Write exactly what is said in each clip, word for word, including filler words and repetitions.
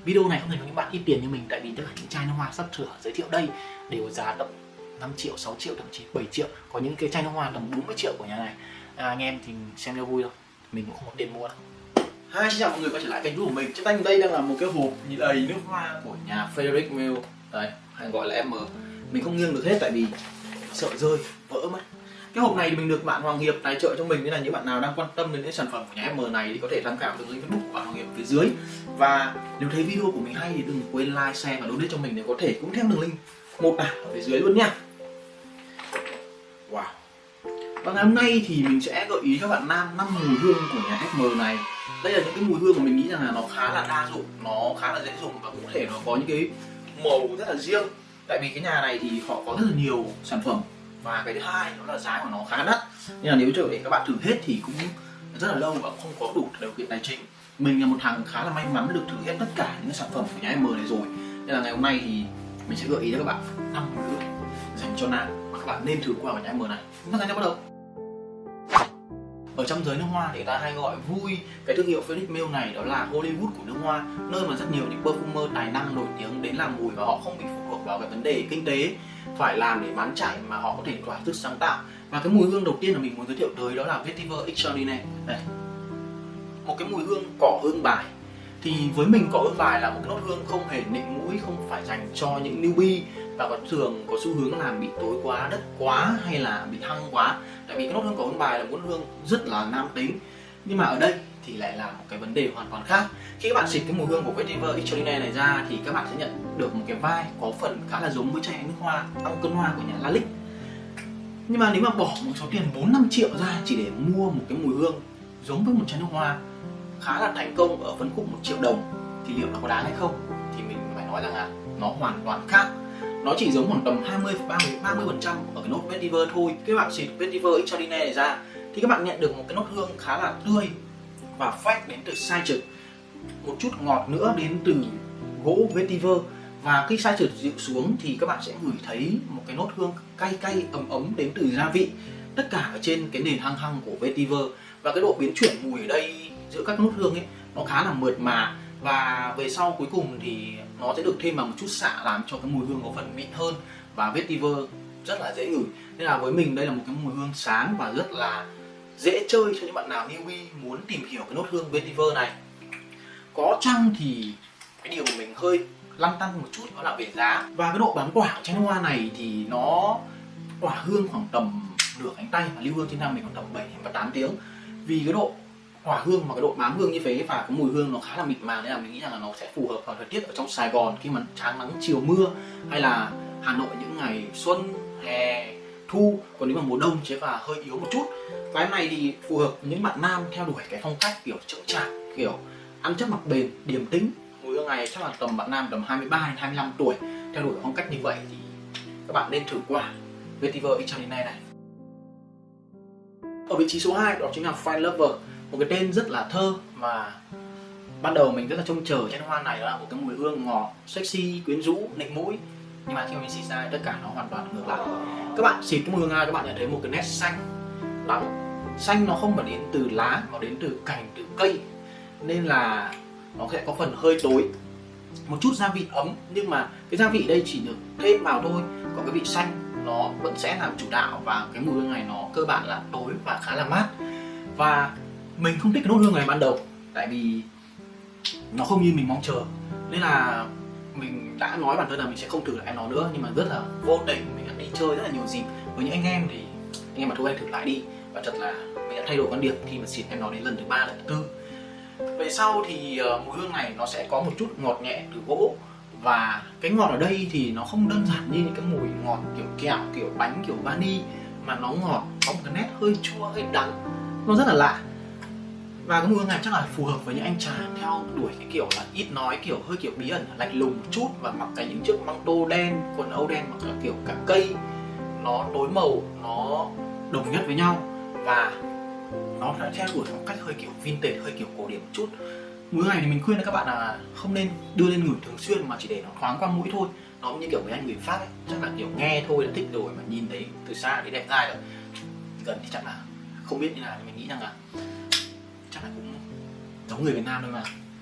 Video này không dành cho những bạn ít tiền như mình, tại vì tất cả những chai nước hoa sắp sửa giới thiệu đây đều giá tầm năm triệu, sáu triệu, thậm chí bảy triệu. Có những cái chai nước hoa tầm bốn mươi triệu của nhà này. À, anh em thì xem cho vui thôi, mình cũng không có tiền mua đâu. Hi, xin chào mọi người quay trở lại kênh của mình. Trên tay mình đây đang là một cái hộp đầy nước hoa của nhà Frederic Malle, đây hay gọi là ép em. Mình không nghiêng được hết tại vì sợ rơi vỡ mất. Cái hộp này thì mình được bạn Hoàng Hiệp tài trợ cho mình, nên là những bạn nào đang quan tâm đến những sản phẩm của nhà ép em này thì có thể tham khảo đường link Facebook của bạn Hoàng Hiệp phía dưới. Và nếu thấy video của mình hay thì đừng quên like, share và donate cho mình để có thể cũng theo đường link một à ở phía dưới luôn nha. Wow. Và ngày hôm nay thì mình sẽ gợi ý các bạn nam năm mùi hương của nhà ép em này. Đây là những cái mùi hương mà mình nghĩ rằng là nó khá là đa dụng, nó khá là dễ dùng và cũng có thể nó có những cái màu rất là riêng. Tại vì cái nhà này thì họ có rất là nhiều sản phẩm, và cái thứ hai đó là giá của nó khá đắt, nên là nếu để các bạn thử hết thì cũng rất là lâu và không có đủ điều kiện tài chính. Mình là một thằng khá là may mắn được thử hết tất cả những sản phẩm của nhà ép em này rồi, nên là ngày hôm nay thì mình sẽ gợi ý cho các bạn năm mùi hương dành cho nam mà các bạn nên thử qua ở nhà ép em này. Chúng ta sẽ bắt đầu. Ở trong giới nước hoa thì người ta hay gọi vui cái thương hiệu Frederic Malle này đó là Hollywood của nước hoa, nơi mà rất nhiều những perfumer tài năng nổi tiếng đến làm mùi và họ không bị phụ thuộc vào cái vấn đề kinh tế phải làm để bán chạy, mà họ có thể thỏa sức sáng tạo. Và cái mùi hương đầu tiên là mình muốn giới thiệu tới đó là Vetiver Extraordinaire. Đây, một cái mùi hương cỏ hương bài. Thì với mình cỏ hương bài là một cái nốt hương không hề nịnh mũi, không phải dành cho những newbie và có thường có xu hướng làm bị tối quá, đất quá hay là bị hăng quá. Tại vì cái nốt hương cỏ hương bài là một nốt hương rất là nam tính, nhưng mà ở đây thì lại là một cái vấn đề hoàn toàn khác. Khi các bạn xịt cái mùi hương của Vetiver Extraordinaire này ra thì các bạn sẽ nhận được một cái vibe có phần khá là giống với chai nước hoa Tăng Cơn Hoa của nhà Lalique. Nhưng mà nếu mà bỏ một số tiền bốn năm triệu ra chỉ để mua một cái mùi hương giống với một chai nước hoa khá là thành công ở phân khúc một triệu đồng thì liệu nó có đáng hay không? Thì mình phải nói rằng là nó hoàn toàn khác. Nó chỉ giống khoảng tầm hai mươi, ba mươi phần trăm ở cái nốt Vetiver thôi. Các bạn xịt Vetiver Extraordinaire này ra thì các bạn nhận được một cái nốt hương khá là tươi và fresh đến từ citrus, một chút ngọt nữa đến từ gỗ Vetiver. Và khi citrus dịu xuống thì các bạn sẽ ngửi thấy một cái nốt hương cay cay ấm ấm đến từ gia vị, tất cả ở trên cái nền hăng hăng của Vetiver. Và cái độ biến chuyển mùi ở đây giữa các nốt hương ấy nó khá là mượt mà, và về sau cuối cùng thì nó sẽ được thêm vào một chút xạ làm cho cái mùi hương có phần mịn hơn và Vetiver rất là dễ ngửi. Nên là với mình đây là một cái mùi hương sáng và rất là dễ chơi cho những bạn nào newbie muốn tìm hiểu cái nốt hương Vetiver này. Có chăng thì cái điều mà mình hơi lăn tăn một chút đó là về giá. Và cái độ bám quả của chai nước hoa này thì nó tỏa hương khoảng tầm nửa cánh tay và lưu hương trên nam mình khoảng tầm bảy và tám tiếng. Vì cái độ tỏa hương và cái độ bám hương như thế và cái mùi hương nó khá là mịn màng, nên là mình nghĩ rằng là nó sẽ phù hợp vào thời tiết ở trong Sài Gòn khi mà sáng nắng chiều mưa, hay là Hà Nội những ngày xuân, hè, thu. Còn nếu mà mùa đông chế và hơi yếu một chút. Cái này thì phù hợp với những bạn nam theo đuổi cái phong cách kiểu chững chạc, kiểu ăn chất mặc bền, điềm tĩnh. Mùi hương này chắc là tầm bạn nam tầm hai mươi ba đến hai mươi lăm tuổi theo đuổi phong cách như vậy thì các bạn nên thử qua Vetiver Extraordinaire này. Ở vị trí số hai đó chính là Fine Lover, một cái tên rất là thơ mà ban đầu mình rất là trông chờ chai nước hoa này, đó là một cái mùi hương ngọt, sexy, quyến rũ, nịnh mũi. Nhưng mà khi mà mình xịt ra tất cả nó hoàn toàn ngược lại. Các bạn xịt cái mùi hương ra các bạn nhận thấy một cái nét xanh đắng. Xanh nó không phải đến từ lá mà đến từ cành, từ cây, nên là nó sẽ có phần hơi tối. Một chút gia vị ấm, nhưng mà cái gia vị đây chỉ được thêm vào thôi, còn cái vị xanh nó vẫn sẽ làm chủ đạo. Và cái mùi hương này nó cơ bản là tối và khá là mát. Và mình không thích cái nốt hương này ban đầu tại vì nó không như mình mong chờ, nên là mình đã nói bản thân là mình sẽ không thử lại nó nữa. Nhưng mà rất là vô tình mình đã đi chơi rất là nhiều dịp với những anh em thì anh em mà thôi anh thử lại đi, và thật là mình đã thay đổi quan điểm khi mà xịt em nó đến lần thứ ba, lần thứ tư. Về sau thì uh, mùi hương này nó sẽ có một chút ngọt nhẹ từ gỗ, và cái ngọt ở đây thì nó không đơn giản như những cái mùi ngọt kiểu kẹo, kiểu bánh, kiểu vani, mà nó ngọt có một cái nét hơi chua, hơi đắng, nó rất là lạ. Và cái mùi hương này chắc là phù hợp với những anh chàng theo đuổi cái kiểu là ít nói, kiểu hơi kiểu bí ẩn, lạnh lùng một chút, và mặc cái những chiếc măng tô đen, quần âu đen, hoặc là kiểu cả cây nó tối màu, nó đồng nhất với nhau, và nó sẽ theo đuổi một cách hơi kiểu vintage, hơi kiểu cổ điển một chút. Mùi hương này thì mình khuyên là các bạn là không nên đưa lên ngửi thường xuyên, mà chỉ để nó thoáng qua mũi thôi. Nó như kiểu mấy anh người Pháp ấy, chắc là kiểu nghe thôi đã thích rồi, mà nhìn thấy từ xa thấy đẹp dai rồi, gần thì chắc là không biết như nào, nhưng mình nghĩ rằng là chắc là cũng giống người Việt Nam thôi mà.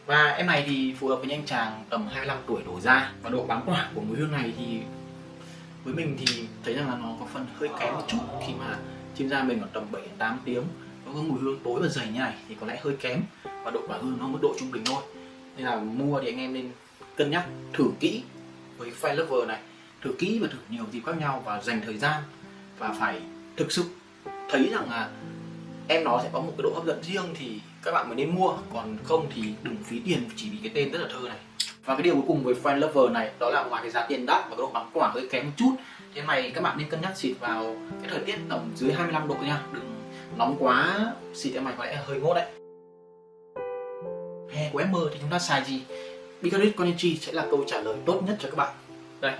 Và em này thì phù hợp với những anh chàng tầm hai mươi lăm tuổi đổ ra. Và độ bám tỏa của mùi hương này thì với mình thì thấy rằng là nó có phần hơi kém một chút khi mà chim da mình ở tầm bảy đến tám tiếng. Nó có mùi hương tối và dày như này thì có lẽ hơi kém, và độ tỏa hương nó mức độ trung bình thôi. Nên là mua thì anh em nên cân nhắc thử kỹ với Fine Lover này, thử kỹ và thử nhiều dịp khác nhau và dành thời gian, và phải thực sự thấy rằng là em nó sẽ có một cái độ hấp dẫn riêng thì các bạn mới nên mua, còn không thì đừng phí tiền chỉ vì cái tên rất là thơ này. Và cái điều cuối cùng với Fine Lover này đó là ngoài cái giá tiền đắt và cái độ bám tỏa hơi kém một chút, thế này các bạn nên cân nhắc xịt vào cái thời tiết tầm dưới hai mươi lăm độ nha, đừng nóng quá, xịt em này có lẽ hơi ngốt đấy. Hè của em mờ thì chúng ta xài gì? Bicarrit Konichi sẽ là câu trả lời tốt nhất cho các bạn. Đây.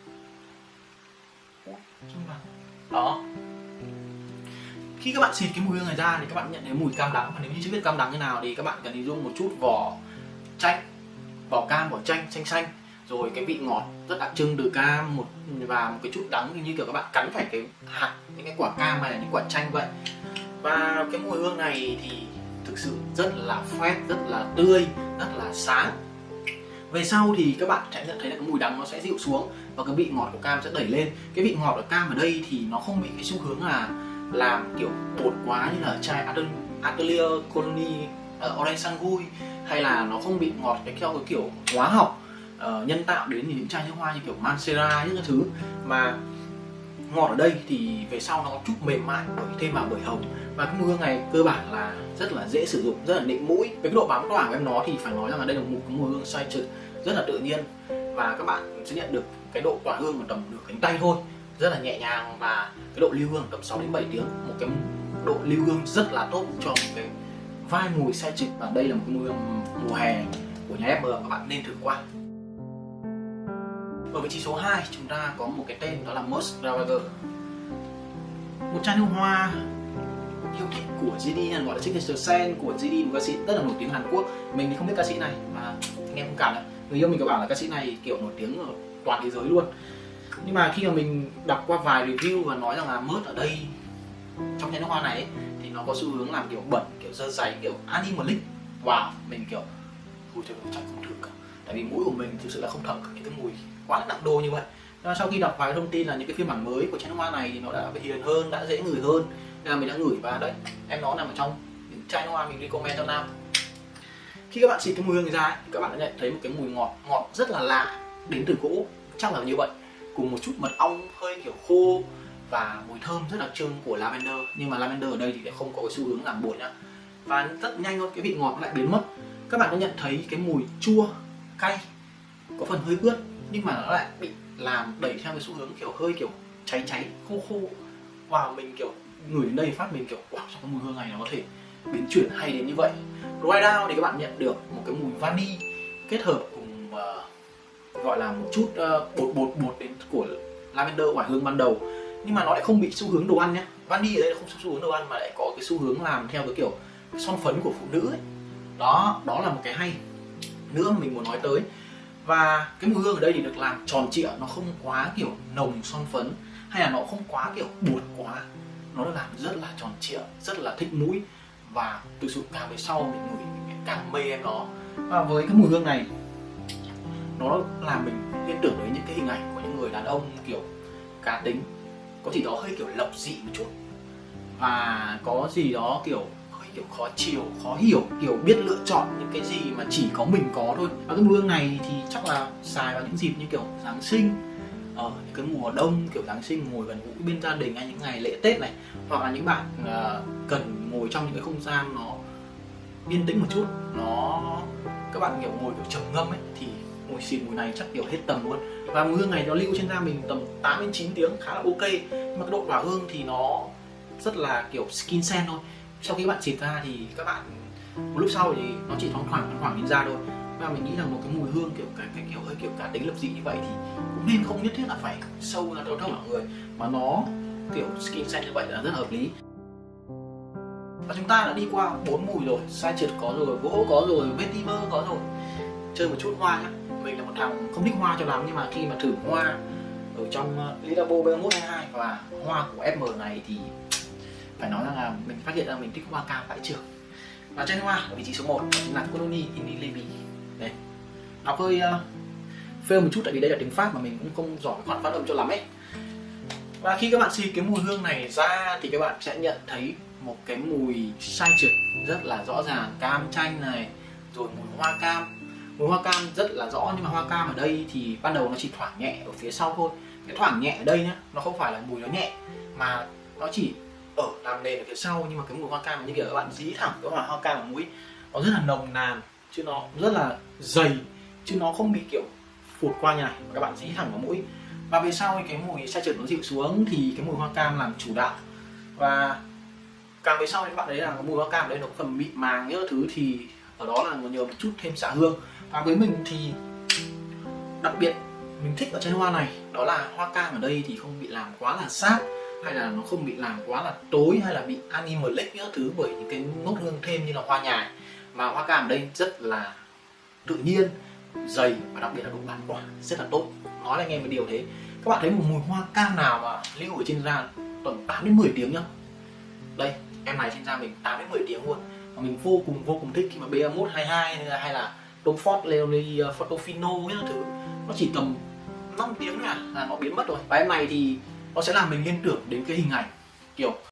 Đó. Khi các bạn xịt cái mùi hương này ra thì các bạn nhận thấy mùi cam đắng, và nếu như chưa biết cam đắng như nào thì các bạn cần hình dung một chút vỏ chanh, vỏ cam, vỏ chanh xanh xanh, rồi cái vị ngọt rất đặc trưng từ cam một và một cái chút đắng như kiểu các bạn cắn phải cái hạt những cái quả cam hay là những quả chanh vậy. Và cái mùi hương này thì thực sự rất là fresh, rất là tươi, rất là sáng. Về sau thì các bạn sẽ nhận thấy là cái mùi đắng nó sẽ dịu xuống và cái vị ngọt của cam sẽ đẩy lên. Cái vị ngọt của cam ở đây thì nó không bị cái xu hướng là làm kiểu bột quá như là chai Atelier Colony uh, Orange Sangui, hay là nó không bị ngọt cái theo cái kiểu hóa học uh, nhân tạo đến những chai nước hoa như kiểu Mancera những cái thứ, mà ngọt ở đây thì về sau nó có chút mềm mại bởi thêm vào bưởi hồng. Và cái mùi hương này cơ bản là rất là dễ sử dụng, rất là nịnh mũi. Với cái độ bám tỏa của em nó thì phải nói rằng là đây là một cái mùi hương sai trực rất là tự nhiên, và các bạn sẽ nhận được cái độ tỏa hương của tầm nửa cánh tay thôi, rất là nhẹ nhàng, và cái độ lưu hương tầm sáu đến bảy tiếng, một cái độ lưu hương rất là tốt cho một cái vai mùi sai trực. Và đây là một cái mùi hương mùa hè của nhà ép em, các bạn nên thử qua. Ở vị trí số hai chúng ta có một cái tên đó là Most Ravager, một chai nước hoa yêu thích của giê đê, gọi là Signature Scent của giê đê, một ca sĩ rất là nổi tiếng Hàn Quốc. Mình thì không biết ca sĩ này, và anh em không cảm đấy, người yêu mình có bảo là ca sĩ này kiểu nổi tiếng ở toàn thế giới luôn. Nhưng mà khi mà mình đọc qua vài review và nói rằng là Most ở đây trong chai nước hoa này ấy, thì nó có xu hướng làm kiểu bẩn, kiểu dơ giấy, kiểu animalic. Wow, mình kiểu ui trời ơi, chắc không thử cả, tại vì mũi của mình thực sự là không thẩm những cái mùi quá là nặng đô như vậy. Và sau khi đọc vài thông tin là những cái phiên bản mới của chai nước hoa này thì nó đã hiền hơn, đã dễ ngửi hơn, nên là mình đã ngửi, và đấy, em nó nằm ở trong những chai nước hoa mình recommend cho nam. Khi các bạn xịt cái mùi hương này ra ấy, thì các bạn đã nhận thấy một cái mùi ngọt ngọt rất là lạ đến từ gỗ, chắc là như vậy, cùng một chút mật ong hơi kiểu khô và mùi thơm rất đặc trưng của lavender. Nhưng mà lavender ở đây thì lại không có cái xu hướng làm bột nhá, và rất nhanh thôi cái vị ngọt lại biến mất. Các bạn có nhận thấy cái mùi chua cay, có phần hơi ướt, nhưng mà nó lại bị làm đẩy theo cái xu hướng kiểu hơi kiểu cháy cháy khô khô. Wow, mình kiểu ngửi đến đây phát mình kiểu wow, sao cái mùi hương này nó có thể biến chuyển hay đến như vậy. Right now thì các bạn nhận được một cái mùi vani kết hợp cùng uh, gọi là một chút uh, bột bột bột đến của lavender quả hương ban đầu, nhưng mà nó lại không bị xu hướng đồ ăn nhé. Vani ở đây là không xu hướng đồ ăn mà lại có cái xu hướng làm theo cái kiểu son phấn của phụ nữ ấy. Đó, đó là một cái hay nữa mà mình muốn nói tới. Và cái mùi hương ở đây thì được làm tròn trịa, nó không quá kiểu nồng son phấn, hay là nó không quá kiểu bột quá, nó được làm rất là tròn trịa, rất là thích mũi, và thực sự càng về sau mình ngửi mình càng mê em nó. Và với cái mùi hương này nó làm mình liên tưởng đến những cái hình ảnh của những người đàn ông kiểu cá tính, có gì đó hơi kiểu lập dị một chút, và có gì đó kiểu hơi kiểu khó chiều, khó hiểu, kiểu biết lựa chọn những cái gì mà chỉ có mình có thôi. Và cái mùi hương này thì chắc là xài vào những dịp như kiểu Giáng sinh, ở ờ, những cái mùa đông kiểu Giáng sinh ngồi gần gũi bên gia đình, hay những ngày lễ Tết này, hoặc là những bạn uh, cần ngồi trong những cái không gian nó yên tĩnh một chút, nó các bạn kiểu ngồi kiểu trầm ngâm ấy, thì mùi xịt mùi này chắc kiểu hết tầm luôn. Và mùi hương này nó lưu trên da mình tầm tám đến chín tiếng, khá là ok. Nhưng mà cái độ tỏa hương thì nó rất là kiểu skin scent thôi. Sau khi các bạn xịt ra thì các bạn một lúc sau thì nó chỉ thoáng thoảng thoáng thoảng lên da thôi. Và mình nghĩ là một cái mùi hương kiểu cái, cái kiểu hơi kiểu cá tính lập dị như vậy thì cũng nên không nhất thiết là phải sâu ra thâu thâu mọi người, mà nó kiểu skin scent như vậy là rất là hợp lý. Và chúng ta đã đi qua bốn mùi rồi, sai trượt có rồi, gỗ có rồi, vetiver có rồi. Chơi một chút hoa nhá. Mình là một thằng không thích hoa cho lắm, nhưng mà khi mà thử hoa ở trong Le Labo B một hai hai và hoa của ép em này thì phải nói rằng là mình phát hiện ra mình thích hoa cam vãi chưởng. Và chai nước hoa ở vị trí số một chính là Colonie Inilevi. Đấy, đọc hơi uh, fail một chút tại vì đây là tiếng Pháp mà mình cũng không giỏi khoản phát âm cho lắm ấy. Và khi các bạn xịt cái mùi hương này ra thì các bạn sẽ nhận thấy một cái mùi citric rất là rõ ràng, cam chanh này, rồi mùi hoa cam. Mùi hoa cam rất là rõ, nhưng mà hoa cam ở đây thì ban đầu nó chỉ thoảng nhẹ ở phía sau thôi. Cái thoảng nhẹ ở đây nhá, nó không phải là mùi nó nhẹ mà nó chỉ ở làm nền ở phía sau, nhưng mà cái mùi hoa cam như kiểu các bạn dí thẳng cái hoa cam ở mũi, nó rất là nồng nàn, chứ nó rất là dày, chứ nó không bị kiểu phụt qua như này mà các bạn dí thẳng vào mũi. Và về sau cái mùi citric nó dịu xuống thì cái mùi hoa cam làm chủ đạo, và càng về sau thì các bạn thấy là cái mùi hoa cam ở đây nó phần mịn màng những thứ, thì ở đó là nhờ một chút thêm xạ hương. Và với mình thì đặc biệt mình thích ở chai hoa này đó là hoa cam ở đây thì không bị làm quá là sáp, hay là nó không bị làm quá là tối, hay là bị animalic những thứ bởi những cái nốt hương thêm như là hoa nhài, mà hoa cam ở đây rất là tự nhiên, dày, và đặc biệt là độ bán quả rất là tốt. Nói là anh em một điều thế, các bạn thấy một mùi hoa cam nào mà lưu ở trên da tầm tám đến mười tiếng nhá. Đây, em này trên da mình tám đến mười tiếng luôn, và mình vô cùng vô cùng thích khi mà B A một hai hai hay là Tom Ford Leoni Portofino nhá thứ, nó chỉ tầm năm tiếng là, là nó biến mất rồi. Và em này thì nó sẽ làm mình liên tưởng đến cái hình ảnh kiểu